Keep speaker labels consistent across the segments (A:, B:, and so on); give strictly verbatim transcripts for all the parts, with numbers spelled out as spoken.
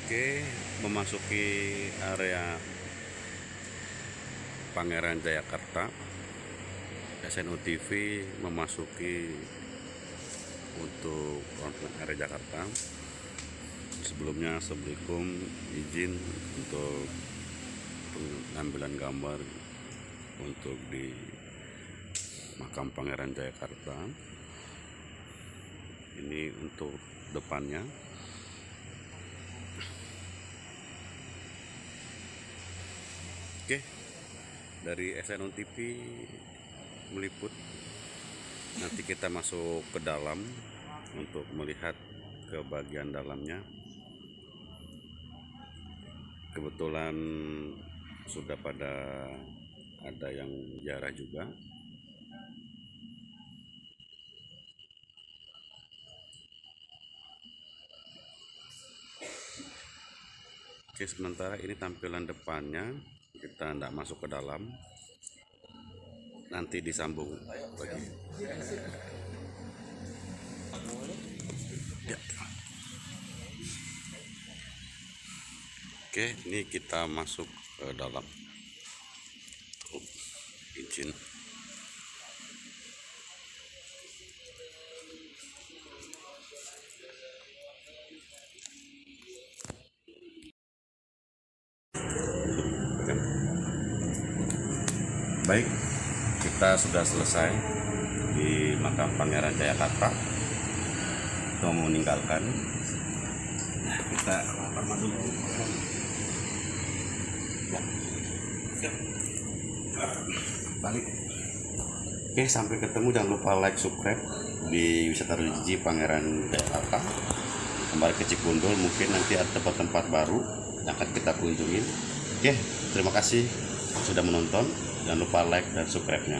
A: Oke, memasuki area Pangeran Jayakarta. S N U T V memasuki untuk area Jakarta. Sebelumnya, assalamualaikum, izin untuk pengambilan gambar untuk di makam Pangeran Jayakarta. Ini untuk depannya. Oke, dari S N U T V meliput. Nanti kita masuk ke dalam untuk melihat ke bagian dalamnya. Kebetulan sudah pada ada yang ziarah juga. Oke, sementara ini tampilan depannya. Kita tidak masuk ke dalam, nanti disambung lagi. Ya. Oke, ini kita masuk ke dalam. Oh, izin. Baik, kita sudah selesai di makam Pangeran Jayakarta. Kita mau meninggalkan. Nah, kita masuk. Ya. Balik. Oke, sampai ketemu. Jangan lupa like, subscribe di Wisata Religi Pangeran Jayakarta. Kembali ke Cikundul, mungkin nanti ada tempat-tempat baru yang akan kita kunjungin. Oke, terima kasih sudah menonton. Jangan lupa like dan subscribe-nya.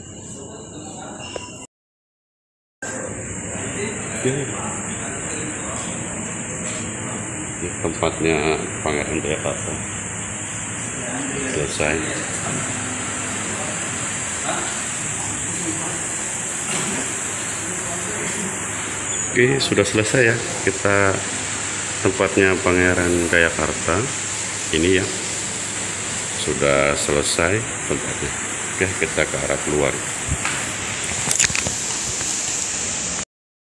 A: Oke. Ini tempatnya Pangeran Jayakarta. Selesai. Oke, sudah selesai ya. Kita tempatnya Pangeran Jayakarta. Ini ya. Sudah selesai tempatnya. Oke, kita ke arah keluar.